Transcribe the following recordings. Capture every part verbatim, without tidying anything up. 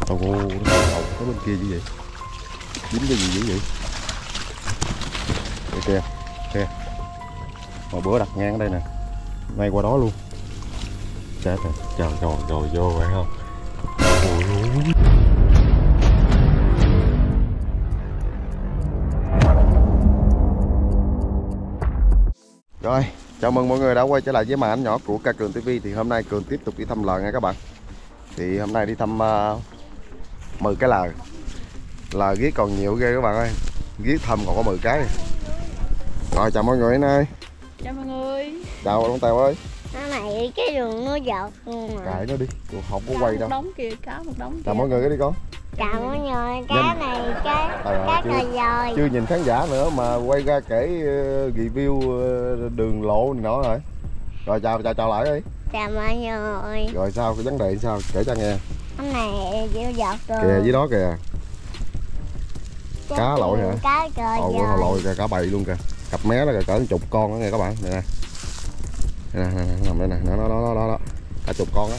Ồ, nó đầu tới bên kia như vậy. Dính cái gì dữ vậy? Đây kìa, kìa. Hồi bữa đặt ngang ở đây nè, ngay qua đó luôn. Chết rồi, trời rồi, rồi vô phải không? Ôi ôi. Rồi, chào mừng mọi người đã quay trở lại với màn ảnh nhỏ của Ca Cường ti vi. Thì hôm nay Cường tiếp tục đi thăm lờ nha các bạn. Thì hôm nay đi thăm uh, mười cái lờ. Lờ ghét còn nhiều ghê các bạn ơi. Ghét thăm còn có mười cái. Rồi chào mọi người ơi. Chào mọi người. Chào Long Tèo ơi. Nó này cái đường nó giọt luôn mà. Cãi nó đi, tôi không có quay đâu. Một đống kìa, cá một đống kìa. Chào mọi người cái đi con. Chào mọi người, cá Nhìn. này cái À, cá chưa, cờ dòi. chưa nhìn khán giả nữa mà quay ra kể uh, review uh, đường lộ này nọ rồi. Rồi chào chào chào lại đi. Chào mọi người. Rồi sao cái vấn đề sao kể cho nghe. Cái này chịu giọt rồi. Kìa dưới đó kìa. Chắc Cá lội hả? Cá cờ Ồ, dòi. lội kìa, cả bầy luôn kìa. Cặp mé đó kìa, cỡ chục con đó nghe các bạn. Đây nè. Đây nè, nằm đây nè, đó đó đó đó đó. Cả chục con á.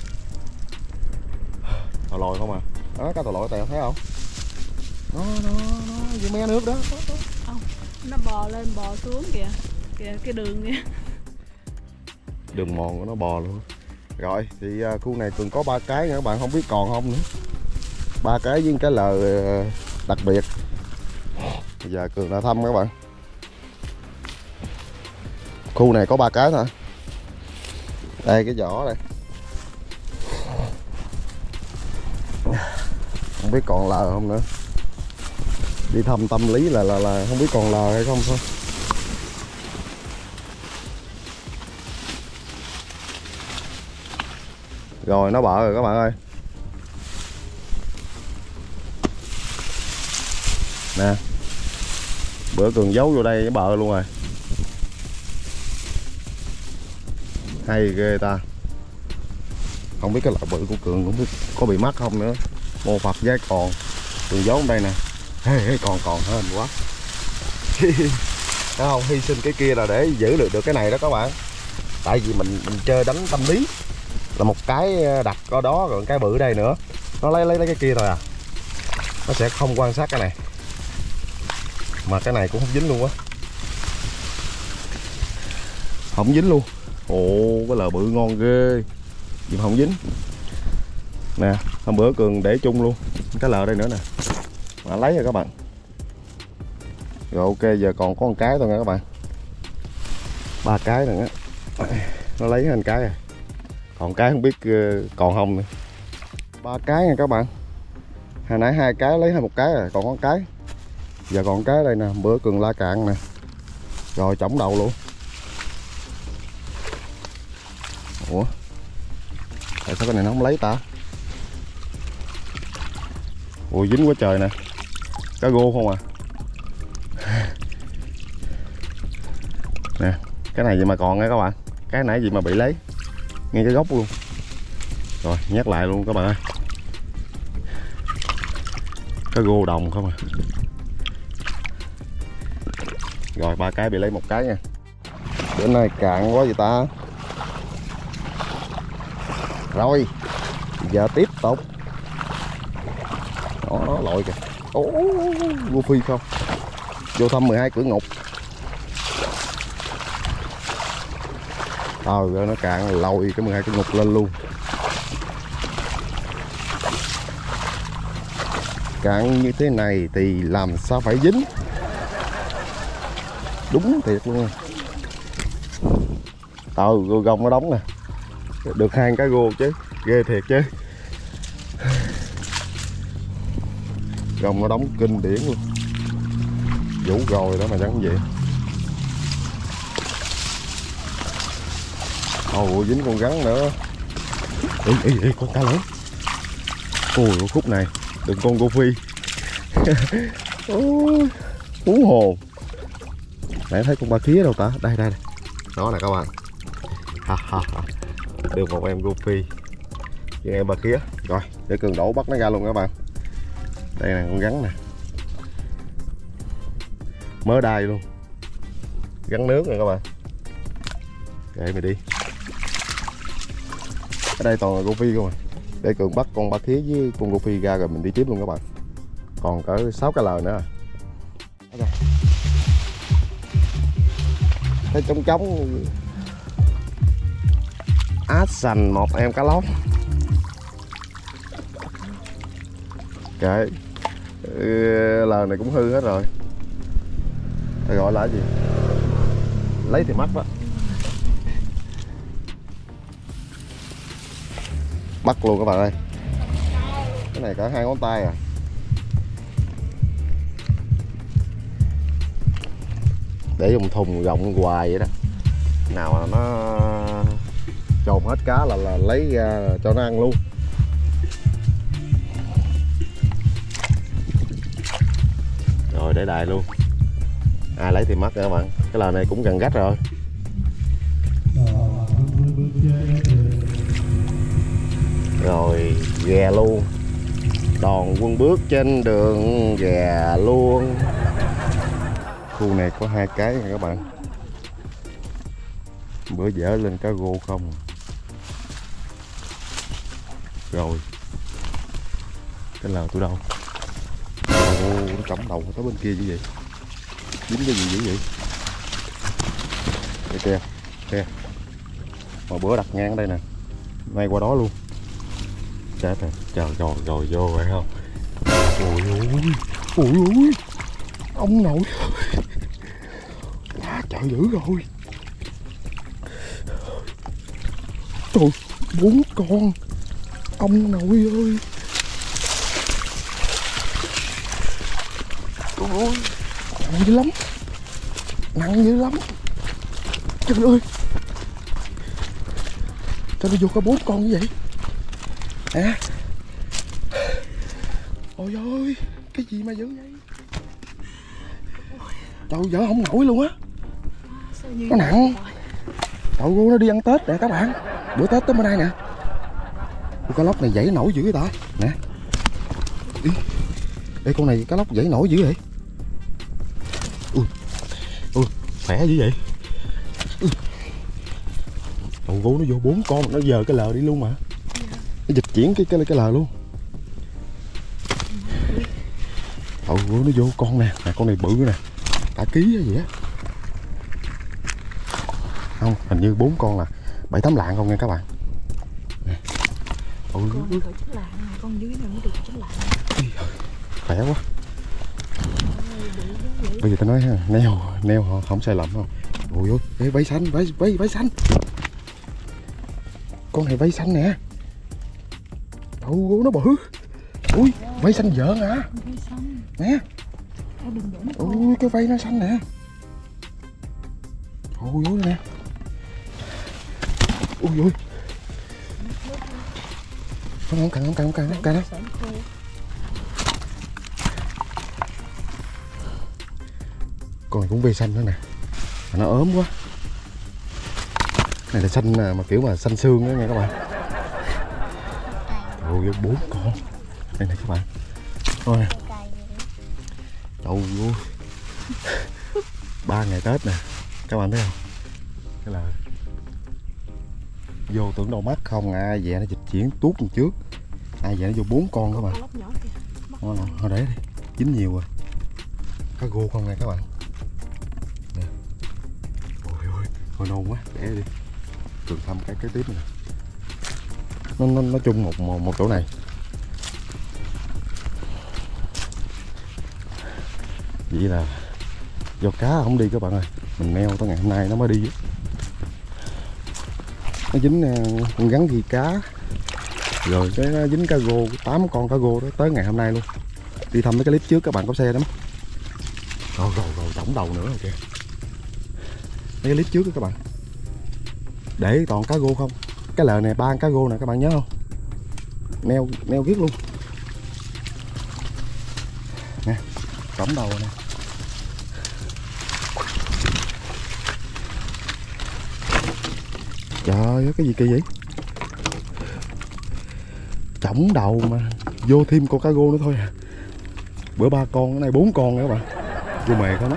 Tàu lội không à? Đó, cá tàu lội Tèo thấy không? Nó nó nó dưới mé nước đó. Đó, đó. Không, nó bò lên bò xuống kìa. Kìa cái đường kìa. Đường mòn của nó bò luôn. Rồi thì uh, khu này Cường có ba cái nữa các bạn, không biết còn không nữa. Ba cái với cái lờ uh, đặc biệt. Bây giờ Cường đã thăm các bạn. Khu này có ba cái thôi. Đây cái vỏ đây. Không biết còn lờ không nữa. Đi thăm tâm lý là là là không biết còn lờ hay không thôi. Rồi nó bợ rồi các bạn ơi. Nè. Bữa Cường giấu vô đây nó bợ luôn rồi. Hay ghê ta. Không biết cái loại bự của Cường cũng biết có bị mắc không nữa. Mô Phật giá còn. Cường giấu ở đây nè. Hey, hey, còn còn hơn quá. Thấy không? Hy sinh cái kia là để giữ được được cái này đó các bạn. Tại vì mình mình chơi đánh tâm lý. Là một cái đặt ở đó rồi cái bự ở đây nữa. Nó lấy lấy lấy cái kia thôi à. Nó sẽ không quan sát cái này. Mà cái này cũng không dính luôn á. Không dính luôn. Ồ, cái lờ bự ngon ghê. Nhưng không dính. Nè, hôm bữa Cường để chung luôn. Cái lờ đây nữa nè. Mà lấy rồi các bạn. Rồi ok, giờ còn có một cái thôi nha các bạn. Ba cái rồi á. Nó lấy thành cái rồi. Còn cái không biết còn không nữa. Ba cái nha các bạn. Hồi nãy hai cái lấy hai một cái rồi, còn có một cái. Giờ còn cái đây nè, bữa Cường la cạn nè. Rồi chổng đầu luôn. Ủa? Tại sao cái này nó không lấy ta? Ui dính quá trời nè. Cá gô không à. Nè, cái này gì mà còn nha các bạn. Cái nãy gì mà bị lấy. Ngay cái gốc luôn. Rồi nhắc lại luôn các bạn ơi. Cá gô đồng không à. Rồi ba cái bị lấy một cái nha. Bữa nay cạn quá vậy ta. Rồi giờ tiếp tục. Đó nó lội kìa. Ố vô phi không. Vô thăm mười hai cửa ngục. Ờ rồi nó cạn lội cái mười hai cửa ngục lên luôn. Cạn như thế này thì làm sao phải dính. Đúng thiệt luôn. Ờ gô gông nó đóng nè. Được hai cái gô chứ. Ghê thiệt chứ. Gông nó đóng kinh điển luôn. Vũ rồi đó mà chẳng vậy. Ồ dính con rắn nữa. Ê ê ê con cá lớn. Ôi khúc này đừng con cô phi. Hú hồn. Nãy thấy con ba khía đâu ta. Đây đây đây. Đó nè các bạn. Ha ha ha. Được một em goofy với em ba khía. Rồi để Cường đổ bắt nó ra luôn các bạn. Đây là con rắn nè. Mớ đai luôn. Rắn nước nè các bạn. Kệ mày đi. Ở đây toàn là goofy không à. Để Cường bắt con ba khía với con Goofy ra rồi mình đi tiếp luôn các bạn. Còn cỡ sáu cái lời nữa. Okay. Thấy trống trống át sành một em cá lóc. Cái lời này cũng hư hết rồi. Phải gọi là cái gì? Lấy thì mắc đó. Bắt luôn các bạn ơi. Cái này cỡ hai ngón tay à. Để dùng thùng rộng hoài vậy đó. Nào mà nó trồn hết cá là, là lấy ra cho nó ăn luôn. Rồi để đại luôn. Ai lấy thì mắc các bạn. Cái lời này cũng gần gách rồi. Rồi ghè luôn. Đòn quân bước trên đường ghè luôn. Khu này có hai cái nha các bạn. Bữa dở lên cá rô không. Rồi cái lờ tôi đâu? Ồ, nó cắm đầu tới bên kia như vậy. Dính cái gì dữ vậy? Đây kìa, kìa. Mà bữa đặt ngang ở đây nè. Ngay qua đó luôn. Chết rồi, trời rồi, rồi vô phải không? Ôi ôi, ôi ôi. Ông nội. Quá trời dữ rồi. Trời, bốn con. Ông nội ơi. Ôi, nặng dữ lắm. Nặng dữ lắm. Trời ơi. Sao nó vô có bốn con như vậy? À. Ôi ơi, cái gì mà dữ vậy? Trời, vợ không nổi luôn á. Nó nặng. Trời ơi, nó đi ăn Tết nè các bạn. Bữa Tết tới bữa nay nè. Con cá lóc này dãy nổi dữ vậy ta. Nè. Đi. Đây con này cá lóc dãy nổi dữ vậy. Ui. Ui, khỏe dữ vậy. Ui. Trời ơi, nó vô bốn con, nó giờ cái lờ đi luôn mà. Nó dịch chuyển cái cái cái lờ luôn. Trời ơi, nó vô con nè, nè con này bự nè. Cả ký hay gì á. Không, hình như bốn con là bảy tám lạng không nha các bạn. Nè. Ôi, con này cỡ chín lạng, con dưới này mới được chín lạng. Khỏe quá. Bây giờ tao nói ha, neo, neo họ không sai lầm không? Ôi ôi, ê, váy xanh, váy, váy, váy xanh. Con này váy xanh nè. Ôi, nó bự. Ui, váy xanh vợn hả? Váy xanh. Nè. Ôi, cái váy nó xanh nè. Ôi ôi nè. Ôi ôi. Không, không cần, không cần, không cần, không cần đâu. Con này cũng bê xanh nữa nè. Mà nó ốm quá. Này là xanh mà kiểu mà xanh xương đó nha các bạn. Ôi bốn con. Đây này các bạn. Ôi. Trời ơi. Ba ngày Tết nè. Các bạn thấy không? Cái là vô tưởng đâu mắt không, ai về nó dịch chuyển tuốt lần trước. Ai về nó vô bốn con các bạn. Thôi, thôi để đi. Dính nhiều rồi. Cá gô không nè các bạn. Nè. Ôi ôi, thôi nôn quá, để đi. Cường thăm cái kế tiếp này. Nó nó nó chung một, một một chỗ này. Vậy là do cá không đi các bạn ơi. Mình neo tới ngày hôm nay nó mới đi. Nó dính con gắn ghi cá. Rồi cái nó dính cá gô, tám con cá gô đó tới ngày hôm nay luôn. Đi thăm mấy cái clip trước các bạn có xe lắm. Rồi rồi rồi tổng đầu nữa rồi kìa. Mấy cái clip trước đó các bạn. Để toàn cá gô không. Cái lờ này ba cá gô nè các bạn nhớ không? Neo neo viết luôn. Nè, tổng đầu nè. Trời ơi, cái gì kỳ vậy? Chổng đầu mà vô thêm con cá gô nữa thôi à. Bữa ba con, cái này bốn con nữa các bạn. Vô mề không á.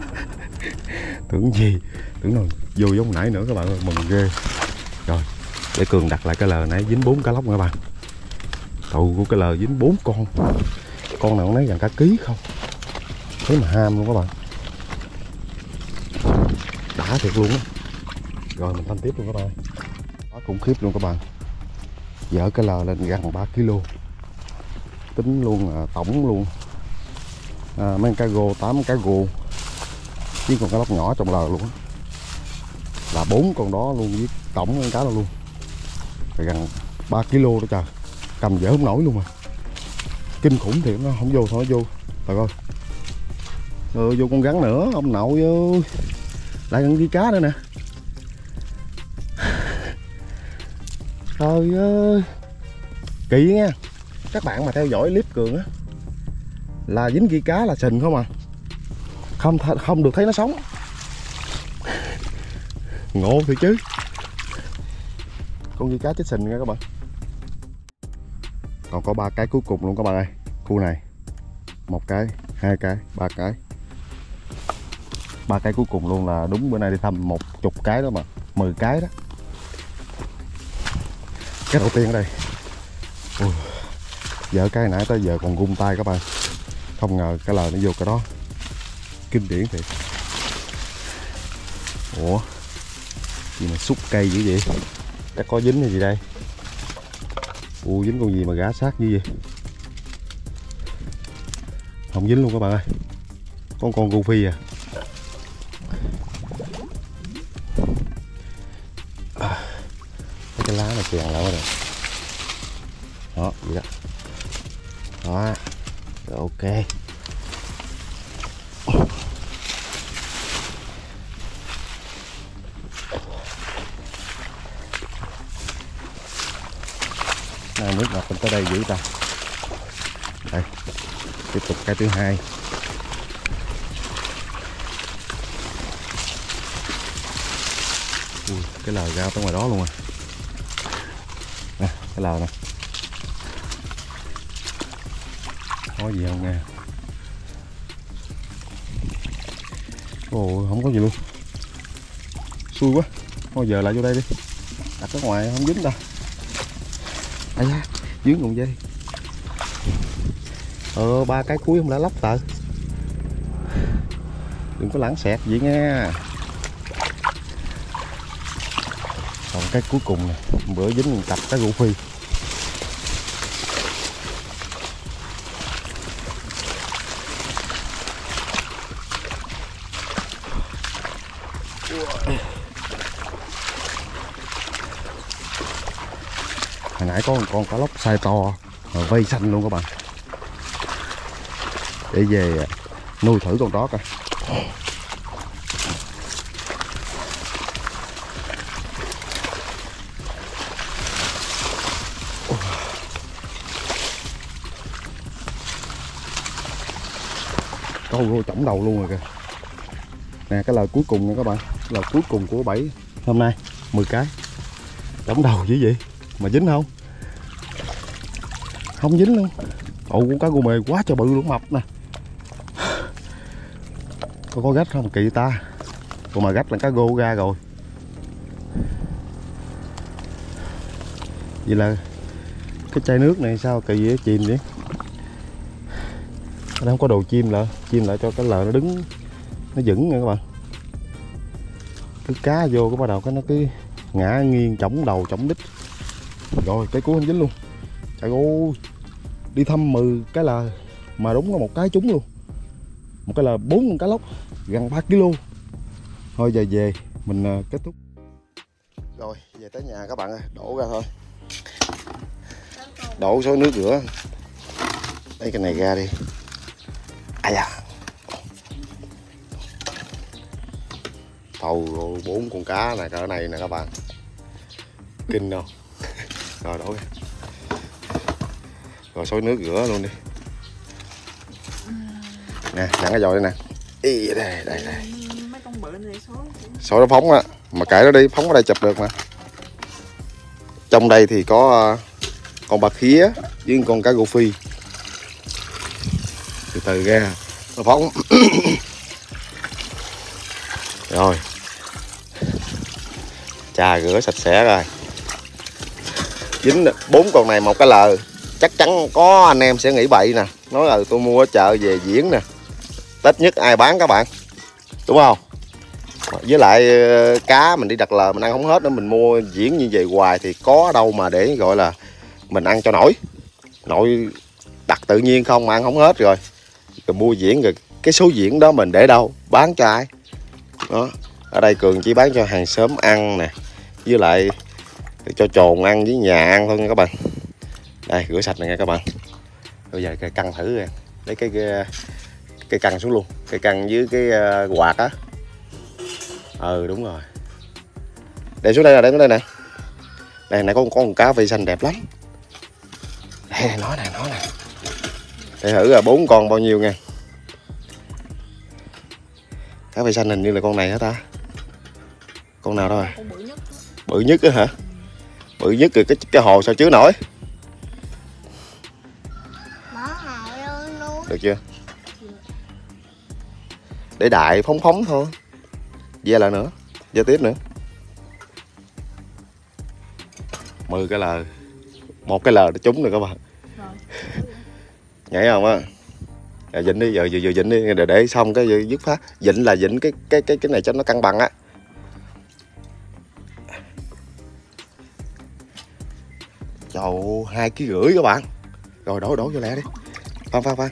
Tưởng gì, tưởng nào vô giống nãy nữa các bạn ơi, mừng ghê. Rồi, Để Cường đặt lại cái lờ nãy dính bốn cá lóc nha các bạn. Tụ của cái lờ dính bốn con. Con nào cũng lấy gần cả ký không. Thế mà ham luôn các bạn. Đã thiệt luôn á. Rồi mình thanh tiếp luôn các bạn. Quá khủng khiếp luôn các bạn. Dỡ cái lờ lên gần ba ki lô. Tính luôn à, tổng luôn à, mấy cá gô, tám cá gô với con cá lóc nhỏ trong lờ luôn á. Là bốn con đó luôn với tổng con cá đó luôn. Rồi gần ba ki lô đó trời. Cầm dỡ không nổi luôn mà. Kinh khủng thiệt, nó không vô thôi nó vô. Trời ơi. Rồi vô con rắn nữa, ông nội ơi. Lại gần ghi cá nữa nè. Trời ơi. Kỳ nha. Các bạn mà theo dõi clip Cường á là dính ghi cá là sình không à. Không không được thấy nó sống. Ngộ thì chứ. Con ghi cá chết sình nha các bạn. Còn có ba cái cuối cùng luôn các bạn ơi. Khu này một cái, hai cái, ba cái. Ba cái cuối cùng luôn là đúng bữa nay đi thăm một chục cái đó mà, mười cái đó. Cái đầu tiên ở đây. Ui, giờ cái nãy tới giờ còn run tay các bạn. Không ngờ cái lời nó vô cái đó. Kinh điển thiệt. Ủa gì mà xúc cây dữ vậy? Chắc có dính hay gì đây? Ui, dính con gì mà gã sát như vậy? Không dính luôn các bạn ơi. Con con gu phi à. Cái lá này chèn lại rồi. Đó, vậy đó. Đó. Rồi, ok. Này, nước ngập mình tới đây dữ ta. Đây. Tiếp tục cái thứ hai. Ui, cái lờ ra tới ngoài đó luôn à. Nè, cái lờ nè. Có gì không nghe? Ồ, không có gì luôn. Xui quá. Thôi giờ lại vô đây đi. Đặt ở ngoài không dính đâu. Ây da, dướng nguồn dây. Ờ, ba cái cuối không đã lóc tờ. Đừng có lãng xẹt vậy nghe. Còn cái cuối cùng nè, bữa dính một cặp cái rượu phi. Hồi nãy có một con cá lóc size to vây xanh luôn các bạn. Để về nuôi thử con đó coi. Câu vô chổng đầu luôn rồi kìa. Nè cái lời cuối cùng nha các bạn. Lời cuối cùng của bảy hôm nay. Mười cái. Chổng đầu dữ vậy mà dính không? Không dính luôn. Ồ, con cá gô mề quá trời bự luôn, mập nè. Có có gách không kỳ ta. Còn mà gách là cá gô ra rồi. Vậy là cái chai nước này sao kỳ vậy, chìm vậy? Ở đây không có đồ chim lại, chim lại cho cái lờ nó đứng nó vững nha các bạn. Cứ cá vô cái bắt đầu cái nó cứ ngã nghiêng chổng đầu chổng đít. Rồi cái cuối không dính luôn. Trời ơi, đi thăm mười cái là mà đúng là một cái trúng luôn. Một cái là bốn con cá lóc gần ba ki lô. Thôi giờ về mình uh, kết thúc. Rồi về tới nhà các bạn ơi, đổ ra thôi. Đổ số nước rửa. Lấy cái này ra đi. Ai da. Thầu bốn con cá này cỡ này nè các bạn. Kinh không? Rồi đổ ra. Rồi xối nước rửa luôn đi. Nè, dặn cái dồi đây nè. Ý, đây, đây, đây. Mấy con bự này xối. Xối nó phóng á. Mà kệ nó đi, phóng ở đây chụp được mà. Trong đây thì có con bà khía với con cá rô phi. Từ từ ra, nó phóng. Rồi. Chà rửa sạch sẽ rồi. dính bốn con này một cái lờ. Chắc chắn có anh em sẽ nghĩ bậy nè, nói là tôi mua ở chợ về diễn nè, Tết nhất ai bán các bạn, đúng không? Với lại cá mình đi đặt lờ mình ăn không hết nữa, mình mua diễn như vậy hoài thì có đâu mà để gọi là mình ăn cho nổi. Nội đặt tự nhiên không mà ăn không hết rồi. Rồi mua diễn rồi cái số diễn đó mình để đâu, bán cho ai? Đó. Ở đây Cường chỉ bán cho hàng xóm ăn nè, với lại cho trồn ăn với nhà ăn thôi nha các bạn. Đây rửa sạch này nha các bạn. Bây giờ căng thử rồi. Lấy cái cái, cái căng xuống luôn, cái căng với cái uh, quạt á. Ừ đúng rồi. Để xuống đây nè, để xuống đây nè. Đây nãy có con con cá vây xanh đẹp lắm. Đây này, nó nè, nó nè. Để thử là bốn con bao nhiêu nha. Cá vây xanh hình như là con này hả ta? Con nào đó rồi? Con bự nhất. Bự nhất á hả? Bự nhất rồi cái cái hồ sao chứa nổi? Được chưa? Để đại phóng phóng thôi. Ve lại nữa, ve tiếp nữa. mười cái lờ, một cái lờ nó trúng rồi các bạn. Nhảy không á? Rồi dịnh đi, giờ vừa vừa dịnh đi, để để xong cái dứt phát. Dịnh là dịnh cái cái cái cái này cho nó cân bằng á. Trời, hai ký rưỡi các bạn. Rồi đổ đổ vô lẹ đi. Phan phan phan.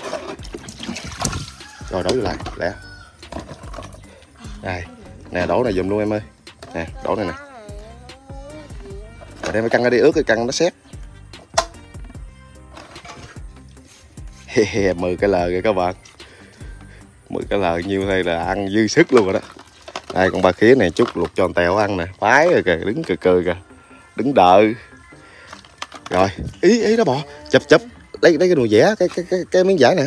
Rồi đổ vô lại, lẹ. Đây, nè đổ này dùm luôn em ơi. Nè, đổ này nè. Rồi đem cái căng ra đi, ướt cái căng nó xét. mười cái lờ kìa các bạn. mười cái lờ nhiêu đây là ăn dư sức luôn rồi đó. Đây con ba khía này chút luộc cho con tèo ăn nè. Phái rồi kìa, đứng cười cười kìa. Đứng đợi. Rồi, ý ý đó bò, chụp chụp, lấy lấy cái đùi vẽ cái cái cái cái miếng vải nè.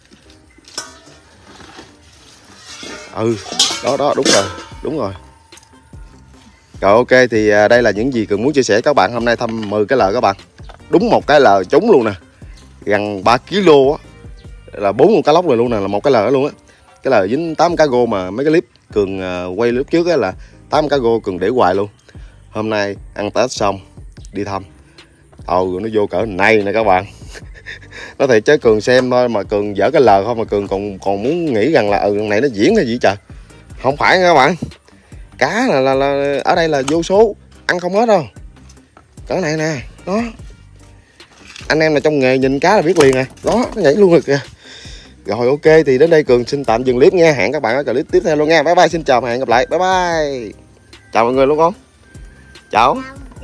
Ừ, đó đó đúng rồi, đúng rồi. Rồi ok thì đây là những gì Cường muốn chia sẻ các bạn hôm nay thăm mười cái lờ các bạn. Đúng một cái lờ trúng luôn nè. Gần ba ki lô á. Là bốn con cá lóc rồi luôn nè, là một cái lờ luôn á. Cái lờ dính tám cá gô mà mấy cái clip Cường quay lúc trước á là tám cá gô Cường để hoài luôn. Hôm nay ăn Tết xong đi thăm. Ồ nó vô cỡ này nè các bạn. Nó thiệt chứ Cường xem thôi mà Cường dở cái lờ không mà Cường còn còn muốn nghĩ rằng là ừ này nó diễn hay gì trời. Không phải nha các bạn. Cá là, là, là ở đây là vô số, ăn không hết đâu. Cỡ này nè, đó. Anh em là trong nghề nhìn cá là biết liền nè, đó nó nhảy luôn rồi kìa. Rồi ok thì đến đây Cường xin tạm dừng clip nha, hẹn các bạn ở clip tiếp theo luôn nha. Bye bye, xin chào và hẹn gặp lại. Bye bye. Chào mọi người luôn con. Chào.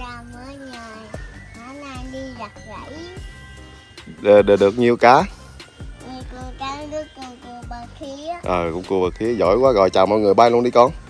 Được, được, được nhiêu cá? Con cá nước con cua ba khía. Ờ, con cua ba khía giỏi quá rồi, chào mọi người, bye luôn đi con.